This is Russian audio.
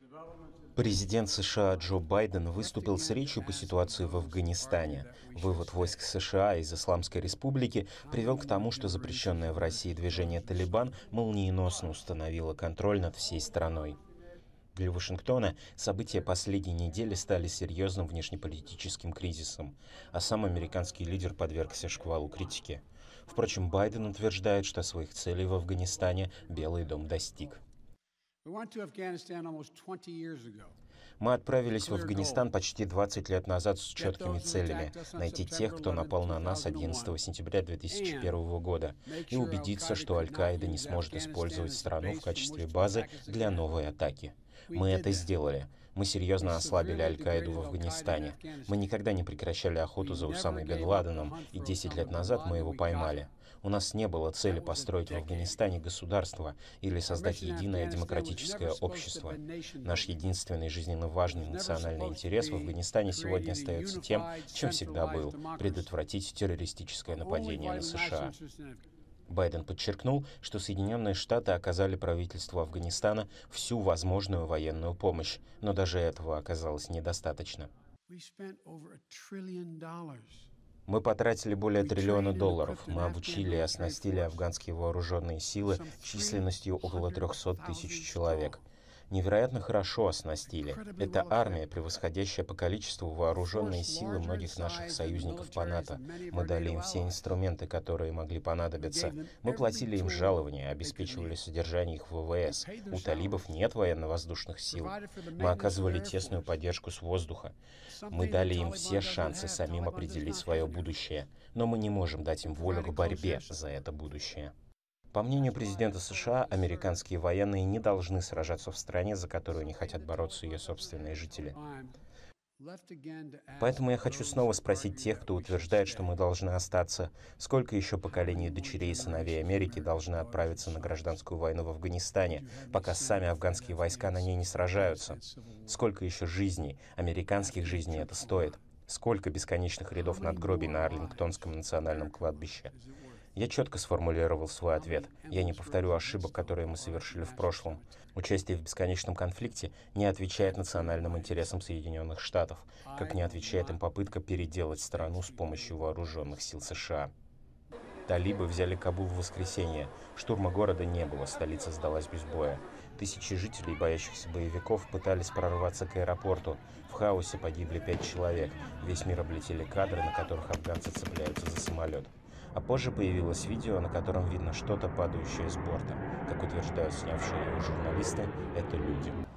Президент США Джо Байден выступил с речью по ситуации в Афганистане. Вывод войск США из Исламской Республики привел к тому, что запрещенное в России движение «Талибан» молниеносно установило контроль над всей страной. Для Вашингтона события последней недели стали серьезным внешнеполитическим кризисом, а сам американский лидер подвергся шквалу критики. Впрочем, Байден утверждает, что своих целей в Афганистане Белый дом достиг. Мы отправились в Афганистан почти 20 лет назад с четкими целями — найти тех, кто напал на нас 11 сентября 2001 года, и убедиться, что Аль-Каида не сможет использовать страну в качестве базы для новой атаки. Мы это сделали. Мы серьезно ослабили Аль-Каиду в Афганистане. Мы никогда не прекращали охоту за Усамой бен Ладеном, и 10 лет назад мы его поймали. У нас не было цели построить в Афганистане государство или создать единое демократическое общество. Наш единственный жизненно важный национальный интерес в Афганистане сегодня остается тем, чем всегда был — предотвратить террористическое нападение на США. Байден подчеркнул, что Соединенные Штаты оказали правительству Афганистана всю возможную военную помощь, но даже этого оказалось недостаточно. Мы потратили более $1 триллиона. Мы обучили и оснастили афганские вооруженные силы численностью около 300 тысяч человек. Невероятно хорошо оснастили. Это армия, превосходящая по количеству вооруженные силы многих наших союзников по НАТО. Мы дали им все инструменты, которые могли понадобиться. Мы платили им жалования, обеспечивали содержание их ВВС. У талибов нет военно-воздушных сил. Мы оказывали тесную поддержку с воздуха. Мы дали им все шансы самим определить свое будущее. Но мы не можем дать им волю к борьбе за это будущее. По мнению президента США, американские военные не должны сражаться в стране, за которую не хотят бороться ее собственные жители. Поэтому я хочу снова спросить тех, кто утверждает, что мы должны остаться. Сколько еще поколений дочерей и сыновей Америки должны отправиться на гражданскую войну в Афганистане, пока сами афганские войска на ней не сражаются? Сколько еще жизней, американских жизней это стоит? Сколько бесконечных рядов надгробий на Арлингтонском национальном кладбище? Я четко сформулировал свой ответ. Я не повторю ошибок, которые мы совершили в прошлом. Участие в бесконечном конфликте не отвечает национальным интересам Соединенных Штатов, как не отвечает им попытка переделать страну с помощью вооруженных сил США. Талибы взяли Кабул в воскресенье. Штурма города не было, столица сдалась без боя. Тысячи жителей, боящихся боевиков, пытались прорваться к аэропорту. В хаосе погибли 5 человек. Весь мир облетели кадры, на которых афганцы цепляются за самолет. А позже появилось видео, на котором видно что-то, падающее с борта. Как утверждают снявшие его журналисты, это люди.